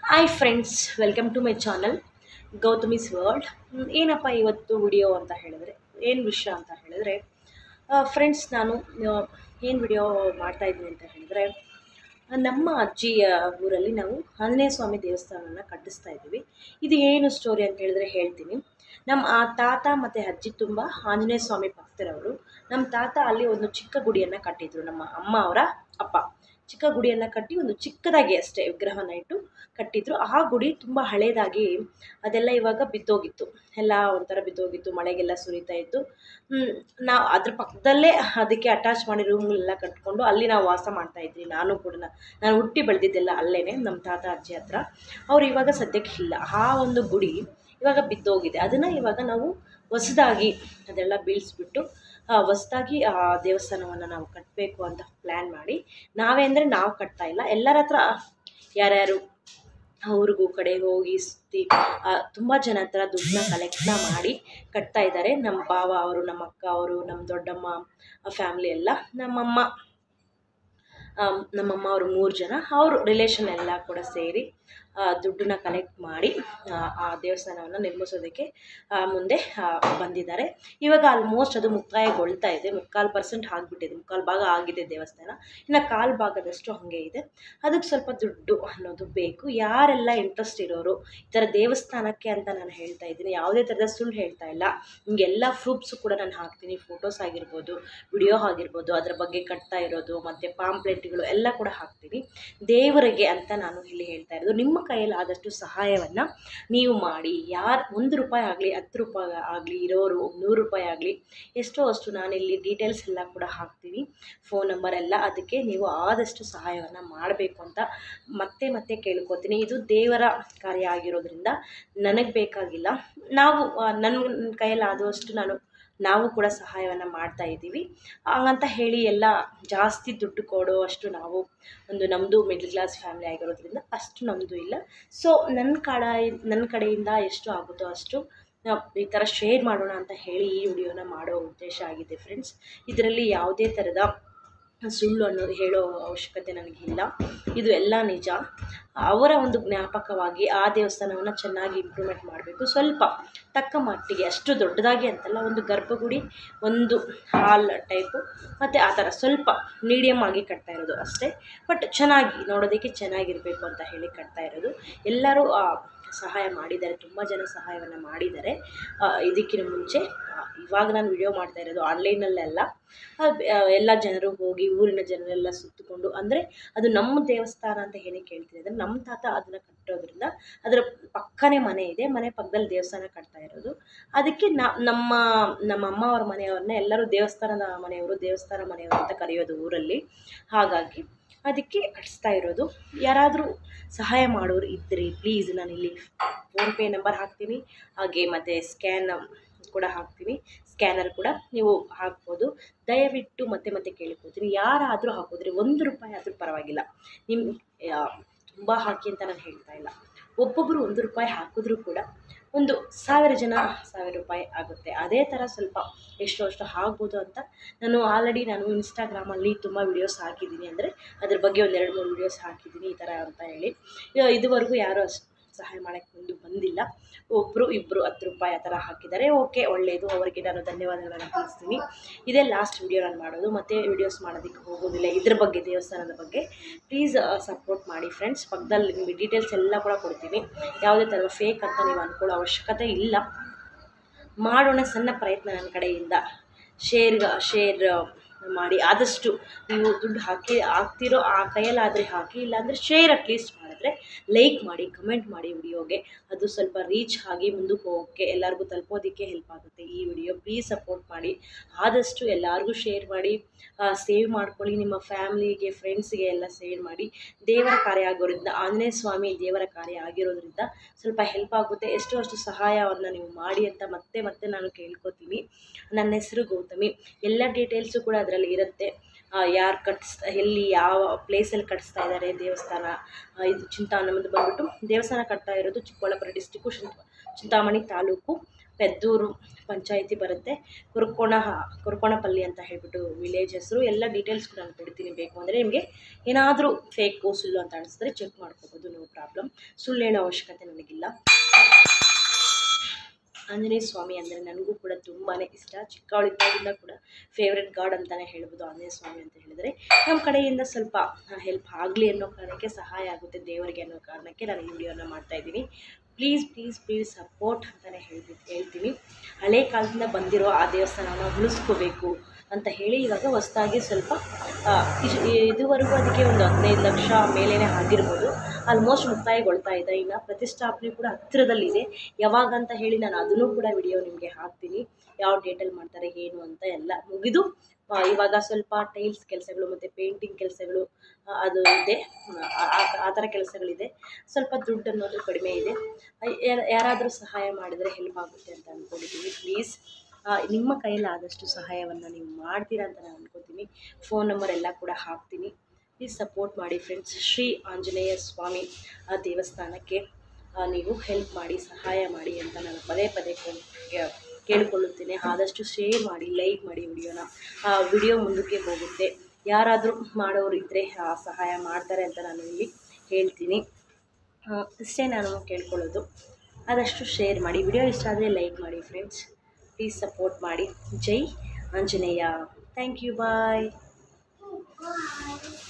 Hi friends, welcome to my channel Gautami's world. ಏನಪ್ಪ ಇವತ್ತು video ಅಂತ ಹೇಳಿದ್ರೆ, ಏನು ವಿಷಯ ಅಂತ ಹೇಳಿದ್ರೆ ಫ್ರೆಂಡ್ಸ್, ನಾನು ಏನು ವಿಡಿಯೋ ಮಾಡ್ತಾಯಿದ್ದೀನಿ ಅಂತ ಹೇಳಿದ್ರೆ, ನಮ್ಮ ಅಜ್ಜಿಯ ಊರಲ್ಲಿ ನಾವು ಆಂಜನೇಯ ಸ್ವಾಮಿ ದೇವಸ್ಥಾನವನ್ನು ಕಟ್ಟಿಸ್ತಾ ಇದ್ದೀವಿ. ಇದು ಏನು ಸ್ಟೋರಿ ಅಂತ ಹೇಳಿದ್ರೆ ಹೇಳ್ತೀನಿ. ನಮ್ಮ ತಾತ ಮತ್ತು ಅಜ್ಜಿ ತುಂಬ ಆಂಜನೇಯ ಸ್ವಾಮಿ ಭಕ್ತರವರು. ನಮ್ಮ ತಾತ ಅಲ್ಲಿ ಒಂದು ಚಿಕ್ಕ ಗುಡಿಯನ್ನು ಕಟ್ಟಿದ್ರು. ನಮ್ಮ ಅಮ್ಮ ಅವರ ಅಪ್ಪ ಚಿಕ್ಕ ಗುಡಿಯನ್ನು ಕಟ್ಟಿ ಒಂದು ಚಿಕ್ಕದಾಗಿ ಅಷ್ಟೇ ವಿಗ್ರಹನ ಇಟ್ಟು ಕಟ್ಟಿದ್ರು. ಆ ಗುಡಿ ತುಂಬ ಹಳೇದಾಗಿ ಅದೆಲ್ಲ ಇವಾಗ ಬಿದ್ದೋಗಿತ್ತು, ಎಲ್ಲ ಒಂಥರ ಬಿದ್ದೋಗಿತ್ತು, ಮಳೆಗೆಲ್ಲ ಸುರಿತಾ ಇತ್ತು. ನಾವು ಅದ್ರ ಪಕ್ಕದಲ್ಲೇ ಅದಕ್ಕೆ ಅಟ್ಯಾಚ್ ಮಾಡಿ ರೂಮ್ಗಳೆಲ್ಲ ಕಟ್ಕೊಂಡು ಅಲ್ಲಿ ನಾವು ವಾಸ ಮಾಡ್ತಾಯಿದ್ವಿ. ನಾನು ಹುಟ್ಟಿ ಬೆಳೆದಿದ್ದೆಲ್ಲ ಅಲ್ಲೇ ನಮ್ಮ ತಾತ ಅಜ್ಜಿ ಹತ್ರ. ಅವ್ರು ಇವಾಗ ಸದ್ಯಕ್ಕೆ ಇಲ್ಲ. ಆ ಒಂದು ಗುಡಿ ಇವಾಗ ಬಿದ್ದೋಗಿದೆ. ಅದನ್ನು ಇವಾಗ ನಾವು ಹೊಸದಾಗಿ ಅದೆಲ್ಲ ಬೀಳಿಸ್ಬಿಟ್ಟು ಹೊಸದಾಗಿ ಆ ದೇವಸ್ಥಾನವನ್ನು ನಾವು ಕಟ್ಟಬೇಕು ಅಂತ ಪ್ಲ್ಯಾನ್ ಮಾಡಿ, ನಾವೇ ಅಂದರೆ ನಾವು ಕಟ್ತಾ ಇಲ್ಲ, ಎಲ್ಲರ ಹತ್ರ ಯಾರ್ಯಾರು ಅವ್ರಿಗೂ ಕಡೆ ಹೋಗಿ ಸುತ್ತಿ ತುಂಬ ಜನ ಹತ್ರ ದುಡ್ಡನ್ನ ಕಲೆಕ್ಟ್ನ ಮಾಡಿ ಕಟ್ತಾ ಇದ್ದಾರೆ. ನಮ್ಮ ಭಾವ ಅವರು, ನಮ್ಮ ಅಕ್ಕ ಅವರು, ನಮ್ಮ ದೊಡ್ಡಮ್ಮ ಫ್ಯಾಮ್ಲಿ ಎಲ್ಲ, ನಮ್ಮಮ್ಮ ಅವರು 3 ಜನ, ಅವರು ರಿಲೇಷನ್ ಎಲ್ಲ ಕೂಡ ಸೇರಿ ದುಡ್ಡನ್ನ ಕಲೆಕ್ಟ್ ಮಾಡಿ ಆ ದೇವಸ್ಥಾನವನ್ನು ನಿರ್ಮಿಸೋದಕ್ಕೆ ಮುಂದೆ ಬಂದಿದ್ದಾರೆ. ಇವಾಗ ಆಲ್ಮೋಸ್ಟ್ ಅದು ಮುಕ್ತಾಯಗೊಳ್ತಾ ಇದೆ. 3/4% ಆಗಿಬಿಟ್ಟಿದೆ, 3/4 ಭಾಗ ಆಗಿದೆ ದೇವಸ್ಥಾನ. ಇನ್ನು 1/4 ಭಾಗದಷ್ಟು ಹಾಗೆ ಇದೆ. ಅದಕ್ಕೆ ಸ್ವಲ್ಪ ದುಡ್ಡು ಅನ್ನೋದು ಬೇಕು. ಯಾರೆಲ್ಲ ಇಂಟ್ರೆಸ್ಟ್ ಇರೋರು ಈ ಥರ ದೇವಸ್ಥಾನಕ್ಕೆ ಅಂತ ನಾನು ಹೇಳ್ತಾ ಇದ್ದೀನಿ, ಯಾವುದೇ ಥರದ ಸುಳ್ಳು ಹೇಳ್ತಾ ಇಲ್ಲ. ನಿಮಗೆಲ್ಲ ಪ್ರೂಫ್ಸು ಕೂಡ ನಾನು ಹಾಕ್ತೀನಿ, ಫೋಟೋಸ್ ಆಗಿರ್ಬೋದು, ವಿಡಿಯೋ ಆಗಿರ್ಬೋದು, ಅದರ ಬಗ್ಗೆ ಕಟ್ತಾ ಇರೋದು ಮತ್ತು ಪಾಂಪ್ಲೆಟ್ಗಳು ಎಲ್ಲ ಕೂಡ ಹಾಕ್ತೀನಿ. ದೇವರಿಗೆ ಅಂತ ನಾನು ಇಲ್ಲಿ ಹೇಳ್ತಾ ಇರೋದು, ನಿಮ್ಮ ಕೈಯಲ್ಲಿ ಆದಷ್ಟು ಸಹಾಯವನ್ನು ನೀವು ಮಾಡಿ. ಯಾರು 1 ರೂಪಾಯಿ ಆಗಲಿ, 10 ರೂಪಾಯಿ ಆಗಲಿ, ಇರೋರು 100 ರೂಪಾಯಿ ಆಗಲಿ, ಎಷ್ಟೋ ಅಷ್ಟು ನಾನಿಲ್ಲಿ ಡೀಟೇಲ್ಸ್ ಎಲ್ಲ ಕೂಡ ಹಾಕ್ತೀನಿ, ಫೋನ್ ನಂಬರ್ ಎಲ್ಲ. ಅದಕ್ಕೆ ನೀವು ಆದಷ್ಟು ಸಹಾಯವನ್ನು ಮಾಡಬೇಕು ಅಂತ ಮತ್ತೆ ಕೇಳ್ಕೊತೀನಿ. ಇದು ದೇವರ ಕಾರ್ಯ ಆಗಿರೋದ್ರಿಂದ ನನಗೆ ಬೇಕಾಗಿಲ್ಲ. ನನ್ನ ಕೈಯಲ್ಲಿ ಆದಷ್ಟು ನಾವು ಕೂಡ ಸಹಾಯವನ್ನು ಮಾಡ್ತಾ ಇದ್ದೀವಿ. ಹಂಗಂತ ಹೇಳಿ ಎಲ್ಲ ಜಾಸ್ತಿ ದುಡ್ಡು ಕೊಡೋ ಅಷ್ಟು ನಮ್ಮದು ಮಿಡ್ಲ್ ಕ್ಲಾಸ್ ಫ್ಯಾಮಿಲಿ ಆಗಿರೋದ್ರಿಂದ ಅಷ್ಟು ನಮ್ಮದು ಇಲ್ಲ. ಸೊ ನನ್ನ ಕಡೆಯಿಂದ ಎಷ್ಟು ಆಗುತ್ತೋ ಅಷ್ಟು ಈ ಥರ ಶೇರ್ ಮಾಡೋಣ ಅಂತ ಹೇಳಿ ಈ ವಿಡಿಯೋನ ಮಾಡೋ ಉದ್ದೇಶ ಆಗಿದೆ ಫ್ರೆಂಡ್ಸ್. ಇದರಲ್ಲಿ ಯಾವುದೇ ಥರದ ಸುಳ್ಳು ಅನ್ನೋದು ಹೇಳೋ ಅವಶ್ಯಕತೆ ನನಗಿಲ್ಲ. ಇದು ಎಲ್ಲ ನಿಜ. ಅವರ ಒಂದು ಜ್ಞಾಪಕವಾಗಿ ಆ ದೇವಸ್ಥಾನವನ್ನು ಚೆನ್ನಾಗಿ ಇಂಪ್ರೂವ್ಮೆಂಟ್ ಮಾಡಬೇಕು. ಸ್ವಲ್ಪ ತಕ್ಕ ಮಟ್ಟಿಗೆ, ಅಷ್ಟು ದೊಡ್ಡದಾಗಿ ಅಂತಲ್ಲ, ಒಂದು ಗರ್ಭಗುಡಿ, ಒಂದು ಹಾಲ್ ಟೈಪು, ಮತ್ತು ಆ ಥರ ಸ್ವಲ್ಪ ಮೀಡಿಯಮ್ ಆಗಿ ಕಟ್ತಾ ಇರೋದು ಅಷ್ಟೇ. ಬಟ್ ಚೆನ್ನಾಗಿ ನೋಡೋದಕ್ಕೆ ಚೆನ್ನಾಗಿರಬೇಕು ಅಂತ ಹೇಳಿ ಕಟ್ತಾ ಇರೋದು. ಎಲ್ಲರೂ ಸಹಾಯ ಮಾಡಿದ್ದಾರೆ, ತುಂಬ ಜನ ಸಹಾಯವನ್ನು ಮಾಡಿದ್ದಾರೆ. ಇದಕ್ಕಿಂತ ಮುಂಚೆ ಇವಾಗ ನಾನು ವಿಡಿಯೋ ಮಾಡ್ತಾ ಇರೋದು ಆನ್ಲೈನಲ್ಲೆಲ್ಲ ಎಲ್ಲ ಜನರು ಹೋಗಿ ಊರಿನ ಜನರೆಲ್ಲ ಸುತ್ತಕೊಂಡು, ಅಂದರೆ ಅದು ನಮ್ಮ ದೇವಸ್ಥಾನ ಅಂತ ಏನಕ್ಕೆ ಹೇಳ್ತೀನಿ ಅಂದರೆ, ನಮ್ಮ ತಾತ ಅದನ್ನು ಕಟ್ಟೋದ್ರಿಂದ ಅದರ ಪಕ್ಕನೇ ಮನೆ ಇದೆ, ಮನೆ ಪಕ್ಕದಲ್ಲಿ ದೇವಸ್ಥಾನ ಕಟ್ತಾ ಇರೋದು. ಅದಕ್ಕೆ ನಮ್ಮ ಅಮ್ಮ ಅವ್ರ ಮನೆಯವ್ರನ್ನ ಎಲ್ಲರೂ ದೇವಸ್ಥಾನ ಮನೆಯವರು ಅಂತ ಕರೆಯೋದು ಊರಲ್ಲಿ. ಹಾಗಾಗಿ ಅದಕ್ಕೆ ಕಟ್ಟಿಸ್ತಾ ಇರೋದು. ಯಾರಾದರೂ ಸಹಾಯ ಮಾಡೋರು ಇದ್ದರೆ ಪ್ಲೀಸ್, ನಾನಿಲ್ಲಿ ಫೋನ್ಪೇ ನಂಬರ್ ಹಾಕ್ತೀನಿ, ಹಾಗೆ ಮತ್ತು ಸ್ಕ್ಯಾನ್ ಕೂಡ ಹಾಕ್ತೀನಿ, ಸ್ಕ್ಯಾನರ್ ಕೂಡ ನೀವು ಹಾಕ್ಬೋದು. ದಯವಿಟ್ಟು ಮತ್ತೆ ಕೇಳ್ಕೊತೀನಿ, ಯಾರಾದರೂ ಹಾಕಿದ್ರೆ 1 ರೂಪಾಯಿ ಆದರೂ ಪರವಾಗಿಲ್ಲ, ತುಂಬ ಹಾಕಿ ಅಂತ ನಾನು ಹೇಳ್ತಾ ಇಲ್ಲ. ಒಬ್ಬೊಬ್ಬರು 1 ರೂಪಾಯಿ ಹಾಕಿದ್ರೂ ಕೂಡ 1,000 ಜನ 1,000 ರೂಪಾಯಿ ಆಗುತ್ತೆ. ಅದೇ ಥರ ಸ್ವಲ್ಪ ಎಷ್ಟು ಆಗ್ಬೋದು ಅಂತ ನಾನು ಇನ್ಸ್ಟಾಗ್ರಾಮಲ್ಲಿ ತುಂಬ ವೀಡಿಯೋಸ್ ಹಾಕಿದ್ದೀನಿ. ಅಂದರೆ ಅದ್ರ ಬಗ್ಗೆ 2-3 ವೀಡಿಯೋಸ್ ಹಾಕಿದ್ದೀನಿ ಈ ಥರ ಅಂತ ಹೇಳಿ. ಇದುವರೆಗೂ ಯಾರೂ ಅಷ್ಟು ಸಹಾಯ ಮಾಡೋಕ್ಕೆ ಬಂದಿಲ್ಲ. ಒಬ್ಬರು 10 ರೂಪಾಯಿ ಆ ಥರ ಹಾಕಿದ್ದಾರೆ. ಓಕೆ, ಒಳ್ಳೆಯದು, ಅವರಿಗೆ ನಾನು ಧನ್ಯವಾದಗಳನ್ನು ತಿಳಿಸ್ತೀನಿ. ಇದೇ ಲಾಸ್ಟ್ ವಿಡಿಯೋ ನಾನು ಮಾಡೋದು, ಮತ್ತು ವೀಡಿಯೋಸ್ ಮಾಡೋದಕ್ಕೆ ಹೋಗೋದಿಲ್ಲ ಇದ್ರ ಬಗ್ಗೆ, ದೇವಸ್ಥಾನದ ಬಗ್ಗೆ. ಪ್ಲೀಸ್ ಸಪೋರ್ಟ್ ಮಾಡಿ ಫ್ರೆಂಡ್ಸ್. ಪಕ್ಕದಲ್ಲಿ ನಿಮಗೆ ಡೀಟೇಲ್ಸ್ ಎಲ್ಲ ಕೂಡ ಕೊಡ್ತೀನಿ. ಯಾವುದೇ ಥರದ ಫೇಕ್ ಅಂತ ನೀವು ಅಂದ್ಕೊಳ್ಳೋ ಅವಶ್ಯಕತೆ ಇಲ್ಲ. ಮಾಡೋಣ ಸಣ್ಣ ಪ್ರಯತ್ನ ನನ್ನ ಕಡೆಯಿಂದ. ಶೇರ್ ಮಾಡಿ. ಆದಷ್ಟು ನೀವು ದುಡ್ಡು ಹಾಕ್ತಿರೋ ಆ ಕೈಯಲ್ಲಾದರೆ ಹಾಕಿ, ಇಲ್ಲಾಂದರೆ ಶೇರ್ ಅಟ್ಲೀಸ್ಟ್ ಮಾಡಿದ್ರೆ, ಲೈಕ್ ಮಾಡಿ, ಕಮೆಂಟ್ ಮಾಡಿ ವಿಡಿಯೋಗೆ. ಅದು ಸ್ವಲ್ಪ ರೀಚ್ ಆಗಿ ಮುಂದಕ್ಕೆ ಹೋಗೋಕ್ಕೆ, ಎಲ್ಲರಿಗೂ ತಲುಪೋದಕ್ಕೆ ಹೆಲ್ಪ್ ಆಗುತ್ತೆ ಈ ವಿಡಿಯೋ. ಪ್ಲೀಸ್ ಸಪೋರ್ಟ್ ಮಾಡಿ. ಆದಷ್ಟು ಎಲ್ಲರಿಗೂ ಶೇರ್ ಮಾಡಿ, ಸೇವ್ ಮಾಡ್ಕೊಳ್ಳಿ, ನಿಮ್ಮ ಫ್ಯಾಮ್ಲಿಗೆ, ಫ್ರೆಂಡ್ಸ್ಗೆ ಎಲ್ಲ ಶೇರ್ ಮಾಡಿ. ದೇವರ ಕಾರ್ಯ ಆಗೋದ್ರಿಂದ, ಆಂಜನೇಯ ಸ್ವಾಮಿ ದೇವರ ಕಾರ್ಯ ಆಗಿರೋದ್ರಿಂದ ಸ್ವಲ್ಪ ಹೆಲ್ಪ್ ಆಗುತ್ತೆ. ಅಷ್ಟು ಸಹಾಯವನ್ನು ನೀವು ಮಾಡಿ ಅಂತ ಮತ್ತೆ ನಾನು ಕೇಳ್ಕೊತೀನಿ. ನನ್ನ ಹೆಸರು ಗೌತಮಿ. ಎಲ್ಲ ಡೀಟೇಲ್ಸು ಕೂಡ ಅದರಲ್ಲಿ ಇರುತ್ತೆ. ಯಾರು ಎಲ್ಲಿ ಯಾವ ಪ್ಲೇಸಲ್ಲಿ ಕಟ್ಟಿಸ್ತಾ ಇದ್ದಾರೆ ದೇವಸ್ಥಾನ. ಇದು ನಮ್ಮದು ಬಂದ್ಬಿಟ್ಟು ದೇವಸ್ಥಾನ ಕಟ್ತಾ ಇರೋದು ಚಿಕ್ಕಬಳ್ಳಾಪುರ ಡಿಸ್ಟಿಕ್ಕು, ಚಿಂತಾಮಣಿ ತಾಲೂಕು, ಪೆದ್ದೂರು ಪಂಚಾಯಿತಿ ಬರುತ್ತೆ. ಕುರ್ಕೋಣಪಲ್ಲಿ ಅಂತ ಹೇಳ್ಬಿಟ್ಟು ವಿಲೇಜ್ ಹೆಸರು. ಎಲ್ಲ ಡೀಟೇಲ್ಸ್ ಕೂಡ ನಾನು ಕೊಡ್ತೀನಿ. ಬೇಕು ಅಂದರೆ ನಿಮಗೆ ಏನಾದರೂ ಫೇಕು ಸುಳ್ಳು ಅಂತ ಅನಿಸಿದ್ರೆ ಚೆಕ್ ಮಾಡ್ಕೋಬೋದು, ನೋ ಪ್ರಾಬ್ಲಮ್. ಸುಳ್ಳು ಹೇಳೋ ಅವಶ್ಯಕತೆ ನನಗಿಲ್ಲ. ಆಂಜನೇಯ ಸ್ವಾಮಿ ಅಂದರೆ ನನಗೂ ಕೂಡ ತುಂಬಾ ಇಷ್ಟ. ಚಿಕ್ಕವಳಿದ್ದಾಗಿಂದ ಕೂಡ ಫೇವ್ರೆಟ್ ಗಾಡ್ ಅಂತಲೇ ಹೇಳ್ಬೋದು ಆಂಜನೇಯ ಸ್ವಾಮಿ ಅಂತ ಹೇಳಿದರೆ. ನಮ್ಮ ಕಡೆಯಿಂದ ಸ್ವಲ್ಪ ಹೆಲ್ಪ್ ಆಗಲಿ ಅನ್ನೋ ಕಾರಣಕ್ಕೆ, ಸಹಾಯ ಆಗುತ್ತೆ ದೇವರಿಗೆ ಅನ್ನೋ ಕಾರಣಕ್ಕೆ ನಾನು ಈ ವಿಡಿಯೋನ ಮಾಡ್ತಾಯಿದ್ದೀನಿ. ಪ್ಲೀಸ್ ಸಪೋರ್ಟ್ ಅಂತಲೇ ಹೇಳ್ತೀನಿ. ಹಳೆ ಕಾಲದಿಂದ ಬಂದಿರೋ ಆ ದೇವಸ್ಥಾನನ ಉಳಿಸ್ಕೋಬೇಕು ಅಂತ ಹೇಳಿ ಇವಾಗ ಹೊಸದಾಗಿ ಸ್ವಲ್ಪ ಇದುವರೆಗೂ ಅದಕ್ಕೆ ಒಂದು 15 ಲಕ್ಷ ಮೇಲೇ ಆಗಿರ್ಬೋದು. ಆಲ್ಮೋಸ್ಟ್ ಮುಕ್ತಾಯಗೊಳ್ತಾ ಇದೆ. ಇನ್ನು ಪ್ರತಿಷ್ಠಾಪನೆ ಕೂಡ ಹತ್ತಿರದಲ್ಲಿದೆ. ಯಾವಾಗ ಅಂತ ಹೇಳಿ ನಾನು ಅದನ್ನು ಕೂಡ ವಿಡಿಯೋ ನಿಮಗೆ ಹಾಕ್ತೀನಿ. ಯಾವ ಡೇಟಲ್ಲಿ ಮಾಡ್ತಾರೆ ಏನು ಅಂತ ಎಲ್ಲ ಮುಗಿದು ಇವಾಗ ಸ್ವಲ್ಪ ಟೈಲ್ಸ್ ಕೆಲಸಗಳು ಮತ್ತು ಪೇಂಟಿಂಗ್ ಕೆಲಸಗಳು ಅದು ಇದೆ. ಆ ಥರ ಕೆಲಸಗಳಿದೆ. ಸ್ವಲ್ಪ ದುಡ್ಡು ಅನ್ನೋದು ಕಡಿಮೆ ಇದೆ. ಯಾರಾದರೂ ಸಹಾಯ ಮಾಡಿದರೆ ಹೆಲ್ಪ್ ಆಗುತ್ತೆ ಅಂತ ಅಂದ್ಕೊಂಡಿದ್ದೀನಿ. ಪ್ಲೀಸ್ ನಿಮ್ಮ ಕೈಯಲ್ಲಿ ಆದಷ್ಟು ಸಹಾಯವನ್ನು ನೀವು ಮಾಡ್ತೀರಾ ಅಂತ ನಾನು ಅಂದ್ಕೊತೀನಿ. ಫೋನ್ ನಂಬರ್ ಎಲ್ಲ ಕೂಡ ಹಾಕ್ತೀನಿ. ಪ್ಲೀಸ್ ಸಪೋರ್ಟ್ ಮಾಡಿ ಫ್ರೆಂಡ್ಸ್. ಶ್ರೀ ಆಂಜನೇಯ ಸ್ವಾಮಿ ದೇವಸ್ಥಾನಕ್ಕೆ ನೀವು ಹೆಲ್ಪ್ ಮಾಡಿ, ಸಹಾಯ ಮಾಡಿ ಅಂತ ನಾನು ಪದೇ ಕೇಳಿಕೊಳ್ಳುತ್ತೇನೆ. ಆದಷ್ಟು ಶೇರ್ ಮಾಡಿ, ಲೈಕ್ ಮಾಡಿ ವಿಡಿಯೋ ಮುಂದಕ್ಕೆ ಹೋಗುತ್ತೆ. ಯಾರಾದರೂ ಮಾಡೋರು ಇದ್ದರೆ ಸಹಾಯ ಮಾಡ್ತಾರೆ ಅಂತ ನಾನು ಇಲ್ಲಿ ಹೇಳ್ತೀನಿ. ಇಷ್ಟೇ ನಾನು ಕೇಳ್ಕೊಳ್ಳೋದು. ಆದಷ್ಟು ಶೇರ್ ಮಾಡಿ. ವಿಡಿಯೋ ಇಷ್ಟ ಆದರೆ ಲೈಕ್ ಮಾಡಿ ಫ್ರೆಂಡ್ಸ್. ಪ್ಲೀಸ್ ಸಪೋರ್ಟ್ ಮಾಡಿ. ಜೈ ಆಂಜನೇಯ. Thank you. ಬಾಯ್.